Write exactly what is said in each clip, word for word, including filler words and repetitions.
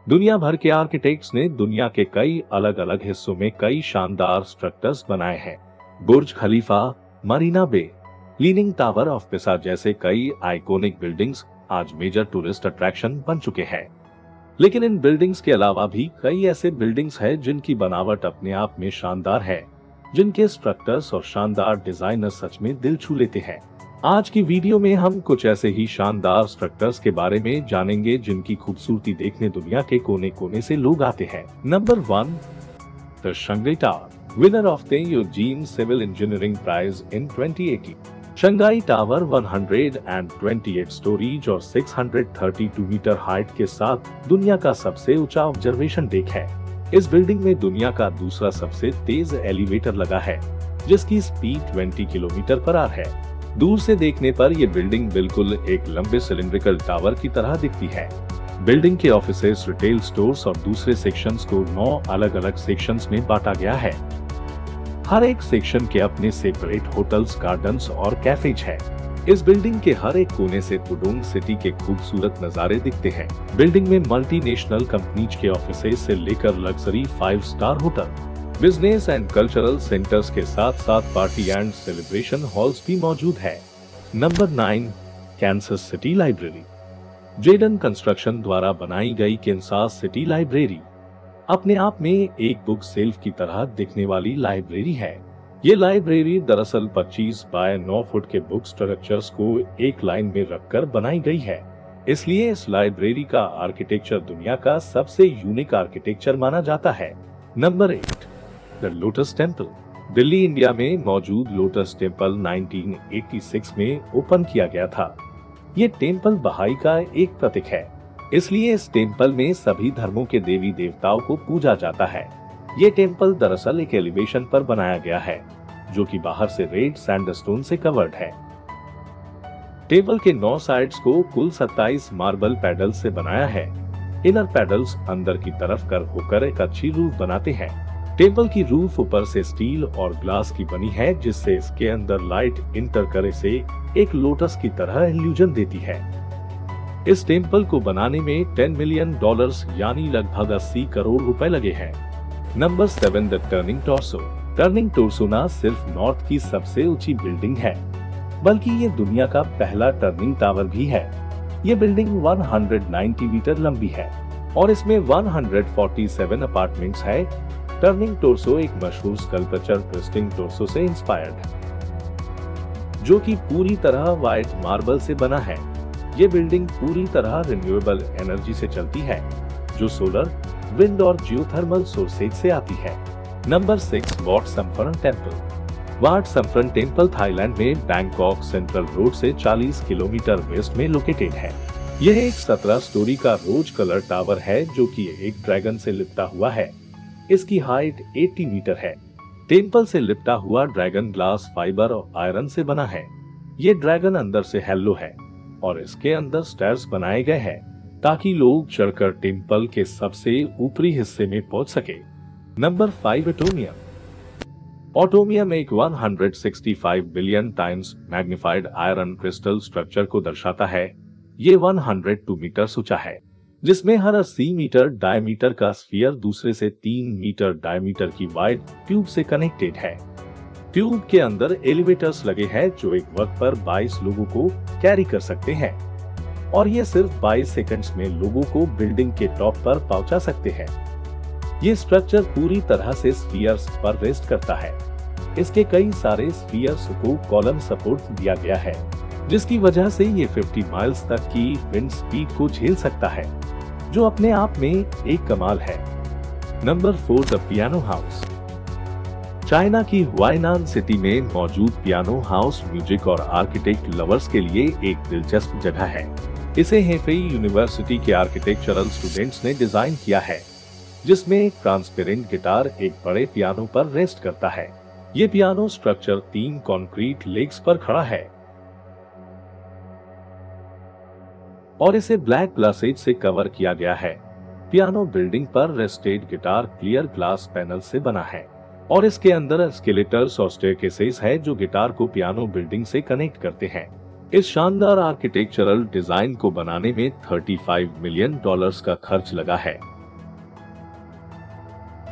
दुनिया भर के आर्किटेक्ट्स ने दुनिया के कई अलग अलग हिस्सों में कई शानदार स्ट्रक्चर्स बनाए हैं। Burj Khalifa, Marina Bay, leaning tower of Pisa जैसे कई आइकॉनिक बिल्डिंग्स आज मेजर टूरिस्ट अट्रैक्शन बन चुके हैं। लेकिन इन बिल्डिंग्स के अलावा भी कई ऐसे बिल्डिंग्स हैं जिनकी बनावट अपने आप में शानदार है, जिनके स्ट्रक्चर्स और शानदार डिजाइनर सच में दिल छू लेते हैं। आज की वीडियो में हम कुछ ऐसे ही शानदार स्ट्रक्चर्स के बारे में जानेंगे जिनकी खूबसूरती देखने दुनिया के कोने कोने से लोग आते हैं। Number one, the Shanghai tower, winner of the Eugene civil engineering prize in twenty eighteen. Shanghai tower एक सौ अट्ठाईस स्टोरीज और छह सौ बत्तीस मीटर हाइट के साथ दुनिया का सबसे ऊंचा ऑब्जर्वेशन डेक है। इस बिल्डिंग में दुनिया का दूसरा सबसे तेज एलिवेटर लगा है, जिसकी स्पीड बीस किलोमीटर पर आवर है। दूर से देखने पर यह बिल्डिंग बिल्कुल एक लंबे सिलिंड्रिकल टावर की तरह दिखती है। बिल्डिंग के ऑफिसेस, रिटेल स्टोर्स और दूसरे सेक्शंस को नौ अलग अलग सेक्शंस में बांटा गया है। हर एक सेक्शन के अपने सेपरेट होटल्स, गार्डन्स और कैफेज है। इस बिल्डिंग के हर एक कोने से पुडोंग सिटी के खूबसूरत नजारे दिखते हैं। बिल्डिंग में मल्टीनेशनल कंपनीज के ऑफिसेस से लेकर luxury five star hotel, business and cultural centres के साथ साथ पार्टी एंड सेलिब्रेशन हॉल्स भी मौजूद है। Number nine, Kansas city library. Jaden construction द्वारा बनाई गई कैंसस सिटी लाइब्रेरी अपने आप में एक बुक सेल्फ की तरह दिखने वाली लाइब्रेरी है। ये लाइब्रेरी दरअसल पच्चीस बाय नौ फुट के बुक स्ट्रक्चर्स को एक लाइन में रखकर बनाई गई है। इसलिए इस लाइब्रेरी का आर्किटेक्चर दुनिया का सबसे यूनिक आर्किटेक्चर माना जाता है। Number eight, the lotus temple. Delhi, India में मौजूद लोटस टेम्पल उन्नीस सौ छियासी में ओपन किया गया था। ये टेम्पल बहाई का एक प्रतीक है, इसलिए इस टेम्पल में सभी धर्मों के देवी देवताओं को पूजा जाता है। ये टेम्पल दरअसल एक एलिवेशन पर बनाया गया है, जो कि बाहर से रेड सैंडस्टोन से कवर्ड है। टेबल के नौ साइड्स को कुल सत्ताईस मार्बल पैडल से बनाया है। इनर पैडल्स अंदर की तरफ कर होकर एक अच्छी रूफ बनाते हैं। टेबल की रूफ ऊपर से स्टील और ग्लास की बनी है, जिससे इसके अंदर लाइट इंटर करे से एक लोटस की तरह इल्यूजन देती है। इस टेम्पल को बनाने में दस मिलियन डॉलर्स यानी लगभग अस्सी करोड़ रुपए लगे हैं। Number seven, the turning torso. Turning torso न सिर्फ नॉर्थ की सबसे ऊंची बिल्डिंग है, बल्कि ये दुनिया का पहला टर्निंग टावर भी है। ये बिल्डिंग एक सौ नब्बे मीटर लंबी है और इसमें एक सौ सैंतालीस अपार्टमेंट्स है। टर्निंग टॉर्सो एक मशहूर स्कल्पचर ट्विस्टिंग टॉर्सो से इंस्पायर्ड है, जो कि पूरी तरह व्हाइट मार्बल से बना है। ये बिल्डिंग पूरी तरह रिन्यूएबल एनर्जी से चलती है, जो सोलर, विंड और जियोथर्मल सोर्सेज से आती है। Number six, Wat Samphran temple. Wat Samphran temple Thailand में बैंकॉक सेंट्रल रोड से चालीस किलोमीटर वेस्ट में लोकेटेड है। यह एक सत्रह स्टोरी का रोज कलर टावर है, जो कि एक ड्रैगन से लिपटा हुआ है। इसकी हाइट अस्सी मीटर है। टेम्पल से लिपटा हुआ ड्रैगन ग्लास, फाइबर और आयरन से बना है। ये ड्रैगन अंदर से हेलो है और इसके अंदर स्टेयर्स बनाए गए हैं ताकि लोग चढ़कर टेम्पल के सबसे ऊपरी हिस्से में पहुंच सके। Number five, ओटोमियम। ओटोमियम एक एक सौ पैंसठ billion times magnified iron crystal structure को दर्शाता है। ये एक सौ दो मीटर ऊंचा है, जिसमें हर अस्सी मीटर डायमीटर का स्फीयर दूसरे से तीन मीटर डायमीटर की वाइड ट्यूब से कनेक्टेड है। ट्यूब के अंदर एलिवेटर्स लगे हैं, जो एक वक्त पर बाईस लोगों को कैरी कर सकते हैं और ये सिर्फ बाईस सेकंड्स में लोगों को बिल्डिंग के टॉप पर पहुंचा सकते हैं। ये स्ट्रक्चर पूरी तरह से स्फीयर्स पर रेस्ट करता है। इसके कई सारे स्फीयर्स को कॉलम सपोर्ट दिया गया है, जिसकी वजह से ये पचास माइल्स तक की विंड स्पीड को झेल सकता है, जो अपने आप में एक कमाल है। Number four, the piano house. China की हुआइनान सिटी में मौजूद पियानो हाउस म्यूजिक और आर्किटेक्ट लवर्स के लिए एक दिलचस्प जगह है। इसे हेफेई यूनिवर्सिटी के आर्किटेक्चरल स्टूडेंट्स ने डिजाइन किया है, जिसमें एक ट्रांसपेरेंट गिटार एक बड़े पियानो पर रेस्ट करता है। ये पियानो स्ट्रक्चर तीन कंक्रीट लेग्स पर खड़ा है और इसे ब्लैक ग्लासेज से कवर किया गया है। पियानो बिल्डिंग पर rested guitar clear glass panel से बना है और इसके अंदर एस्केलेटर्स और स्टेयरकेसेस है, जो गिटार को पियानो बिल्डिंग से कनेक्ट करते हैं। इस शानदार आर्किटेक्चरल डिजाइन को बनाने में पैंतीस मिलियन डॉलर्स का खर्च लगा है।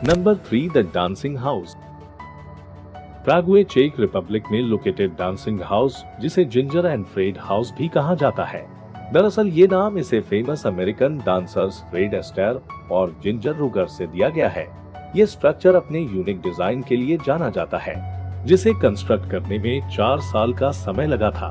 Number three, the dancing house. Prague चेक रिपब्लिक में लोकेटेड डांसिंग हाउस, जिसे जिंजर एंड फ्रेड हाउस भी कहा जाता है। दरअसल ये नाम इसे famous American dancers Fred Astaire और जिंजर रुगर से दिया गया है। ये स्ट्रक्चर अपने यूनिक डिजाइन के लिए जाना जाता है, जिसे कंस्ट्रक्ट करने में चार साल का समय लगा था।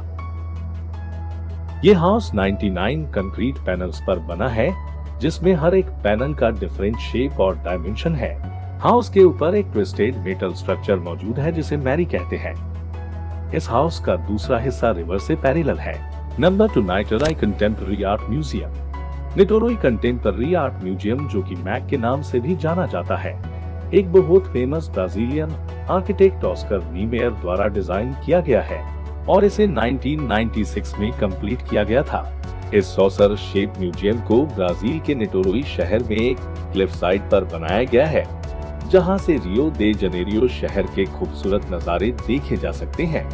ये हाउस निन्यानवे कंक्रीट पैनल्स पर बना है, जिसमें हर एक पैनल का डिफरेंट शेप और डायमेंशन है। हाउस के ऊपर एक ट्विस्टेड मेटल स्ट्रक्चर मौजूद है, जिसे मैरी कहते हैं। इस हाउस का दूसरा हिस्सा रिवर से पैरेलल है। Number two, Niteroi contemporary art museum. Niteroi contemporary art museum, जो कि मैक के नाम से भी जाना जाता है, एक बहुत famous Brazilian architect Oscar Niemeyer द्वारा डिजाइन किया गया है और इसे उन्नीस सौ छियानवे में कंप्लीट किया गया था। इस सॉसर शेप म्यूजियम को ब्राजील के निटोरोई शहर में एक क्लिफ साइड पर बनाया गया है, जहां से रियो दे जनेरियो शहर के खूबसूरत नजारे देखे जा सकते हैं।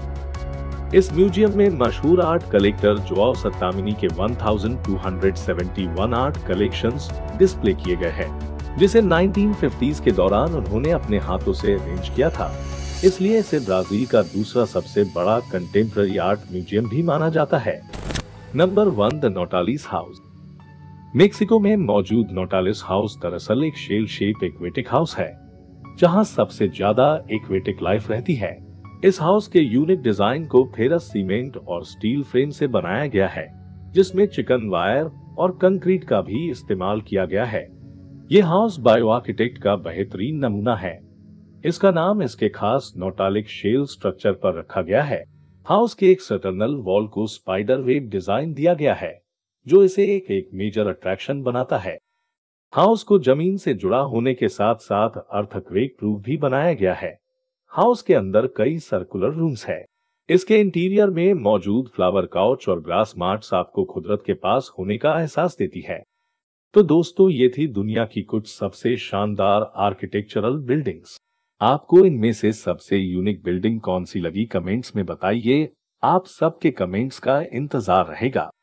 इस म्यूजियम में मशहूर आर्ट कलेक्टर जोआओ सत्तामिनी के बारह सौ इकहत्तर आर्ट कलेक्शंस डिस्प्ले किए गए हैं, जिसे नाइनटीन फिफ्टीज़ के दौरान उन्होंने अपने हाथों से अरेंज किया था। इसलिए इसे ब्राजील का दूसरा सबसे बड़ा कंटेम्पररी आर्ट म्यूजियम भी माना जाता है। Number one, the Nautilus house. Mexico में मौजूद नोटालिस हाउस दरअसल एक शेल शेप एक्वेटिक हाउस है, जहां सबसे ज्यादा एक्वेटिक लाइफ रहती है। इस हाउस के यूनिक डिजाइन को फेरस सीमेंट और स्टील फ्रेम से बनाया गया है, जिसमें चिकन वायर और कंक्रीट का भी इस्तेमाल किया गया है। ये हाउस बायो आर्किटेक्ट का बेहतरीन नमूना है। इसका नाम इसके खास नोटालिक शेल स्ट्रक्चर पर रखा गया है। हाउस के एक्सटर्नल वॉल को स्पाइडर वेब डिजाइन दिया गया है, जो इसे एक एक मेजर अट्रैक्शन बनाता है। हाउस को जमीन से जुड़ा होने के साथ साथ अर्थक्वेक प्रूफ भी बनाया गया है। हाउस के अंदर कई सर्कुलर रूम्स है। इसके इंटीरियर में मौजूद फ्लावर काउच और ग्रास मार्ट्स आपको कुदरत के पास होने का एहसास देती है। तो दोस्तों, ये थी दुनिया की कुछ सबसे शानदार आर्किटेक्चरल बिल्डिंग्स। आपको इनमें से सबसे यूनिक बिल्डिंग कौन सी लगी, कमेंट्स में बताइए। आप सबके कमेंट्स का इंतजार रहेगा।